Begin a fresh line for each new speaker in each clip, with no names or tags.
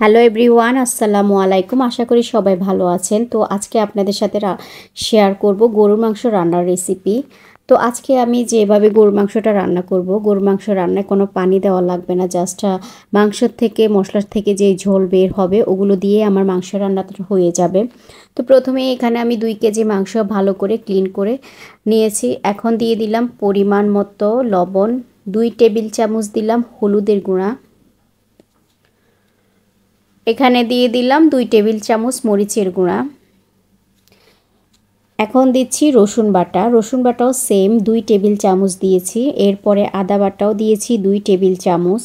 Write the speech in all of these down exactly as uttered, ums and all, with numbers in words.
Hello everyone, আসসালামু আলাইকুম। আশা করি সবাই ভালো আছেন। তো আজকে আপনাদের সাথে শেয়ার করব গরুর মাংস রান্নার রেসিপি। তো আজকে আমি যেভাবে গরুর মাংসটা রান্না করব, গরুর মাংস রান্নায় কোনো পানি দেওয়া লাগবে না। জাস্ট মাংসর থেকে মশলার থেকে যে ঝোল বের হবে ওগুলো দিয়ে আমার মাংস রান্নাটা হয়ে যাবে। তো প্রথমে এখানে আমি দুই কেজি মাংস ভালো করে ক্লিন করে নিয়েছি। এখন দিয়ে দিলাম পরিমাণ মতো লবণ, দুই টেবিল চামচ দিলাম হলুদের গুঁড়া, এখানে দিয়ে দিলাম দুই টেবিল চামচ মরিচের গুঁড়া। এখন দিচ্ছি রসুন বাটা, রসুন বাটাও সেম দুই টেবিল চামচ দিয়েছি। এরপরে আদা বাটাও দিয়েছি দুই টেবিল চামচ।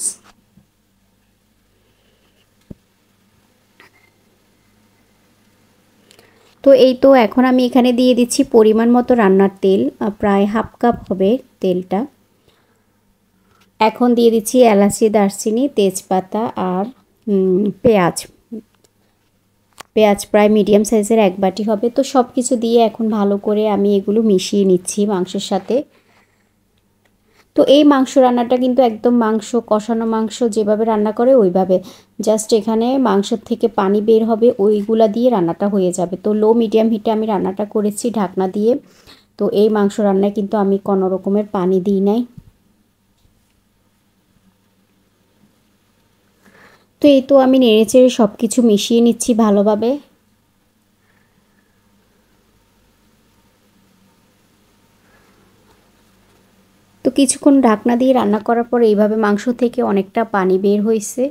তো এই তো এখন আমি এখানে দিয়ে দিচ্ছি পরিমাণ মতো রান্নার তেল, প্রায় হাফ কাপ হবে তেলটা। এখন দিয়ে দিচ্ছি এলাচি, দারচিনি, তেজপাতা আর পেঁয়াজ। পেঁয়াজ প্রায় মিডিয়াম সাইজের এক বাটি হবে। তো সব কিছু দিয়ে এখন ভালো করে আমি এগুলো মিশিয়ে নিচ্ছি মাংসের সাথে। তো এই মাংস রান্নাটা কিন্তু একদম মাংস কষানো মাংস যেভাবে রান্না করে ওইভাবে, জাস্ট এখানে মাংসের থেকে পানি বের হবে, ওইগুলা দিয়ে রান্নাটা হয়ে যাবে। তো লো মিডিয়াম হিটে আমি রান্নাটা করেছি ঢাকনা দিয়ে। তো এই মাংস রান্নায় কিন্তু আমি কোনো রকমের পানি দিই নাই। তো এই তো আমি নেড়েচেড়ে সব কিছু মিশিয়ে নিচ্ছি ভালোভাবে। তো কিছুক্ষণ ঢাকনা দিয়ে রান্না করার পর এইভাবে মাংস থেকে অনেকটা পানি বের হয়েছে।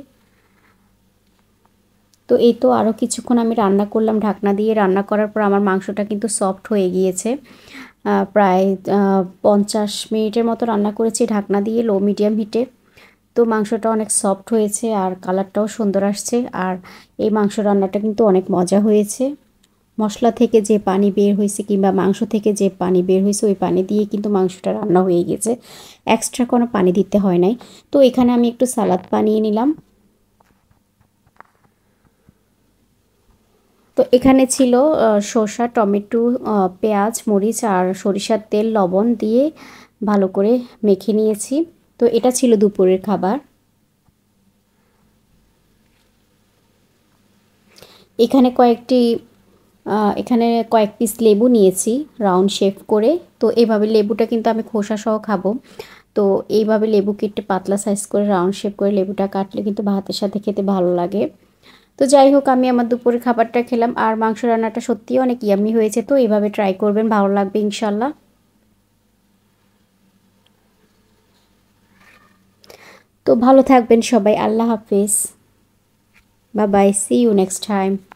তো এই তো আরও কিছুক্ষণ আমি রান্না করলাম ঢাকনা দিয়ে। রান্না করার পর আমার মাংসটা কিন্তু সফট হয়ে গিয়েছে। প্রায় পঞ্চাশ মিনিটের মতো রান্না করেছি ঢাকনা দিয়ে লো মিডিয়াম হিটে। তো মাংসটা অনেক সফট হয়েছে আর কালারটাও সুন্দর আসছে। আর এই মাংস রান্নাটা কিন্তু অনেক মজা হয়েছে। মশলা থেকে যে পানি বের হয়েছে কিংবা মাংস থেকে যে পানি বের হয়েছে ওই পানি দিয়ে কিন্তু মাংসটা রান্না হয়ে গেছে, এক্সট্রা কোনো পানি দিতে হয় নাই। তো এখানে আমি একটু সালাদ বানিয়ে নিলাম। তো এখানে ছিল শসা, টমেটো, পেঁয়াজ, মরিচ আর সরিষার তেল, লবণ দিয়ে ভালো করে মেখে নিয়েছি। তো এটা ছিল দুপুরের খাবার। এখানে কয়েকটি এখানে কয়েক পিস লেবু নিয়েছি রাউন্ড শেপ করে। তো এইভাবে লেবুটা কিন্তু আমি খোসা সহ খাবো। তো এইভাবে লেবু কেটে পাতলা সাইজ করে রাউন্ড শেপ করে লেবুটা কাটলে কিন্তু ভাতের সাথে খেতে ভালো লাগে। তো যাই হোক, আমি আমার দুপুরের খাবারটা খেলাম আর মাংস রান্নাটা সত্যিই অনেক ইয়াম্মি হয়েছে। তো এইভাবে ট্রাই করবেন, ভালো লাগবে ইনশাল্লাহ। তো ভালো থাকবেন সবাই, আল্লাহ হাফেজ, bye bye, see you next time.